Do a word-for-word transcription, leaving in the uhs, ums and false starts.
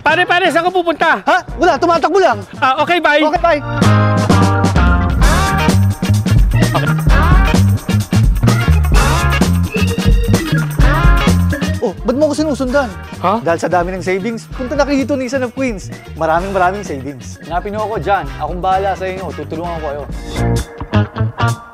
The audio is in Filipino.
Pare, pare, saan ka pupunta? Ha? Wala, tumatakbo lang. Ah, okay, bye. Okay, bye. Oh, ba't mo ako sinusundan? Ha? Dahil sa dami ng savings, punta na kayo dito ng San of Queens. Maraming maraming savings. Hanapin niyo ako dyan. Akong bahala sa inyo. Tutulungan ko kayo.